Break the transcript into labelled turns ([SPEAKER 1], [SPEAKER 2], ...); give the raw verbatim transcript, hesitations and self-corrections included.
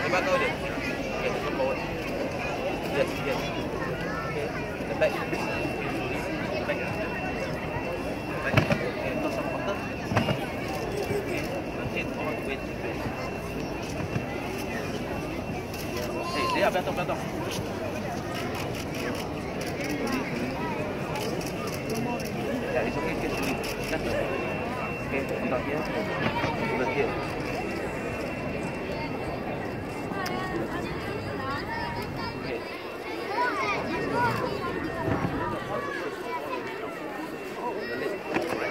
[SPEAKER 1] Di belakang dia. Okay, turn forward. Yes, yes. Okay, the back. The back. The back. Okay, toss some water. Okay, okay, forward, wait. Hey, dia belakang, belakang. Yeah, it's okay, okay, slowly. That's okay. Okay, on top here. Over here. Okay. The leg. Right.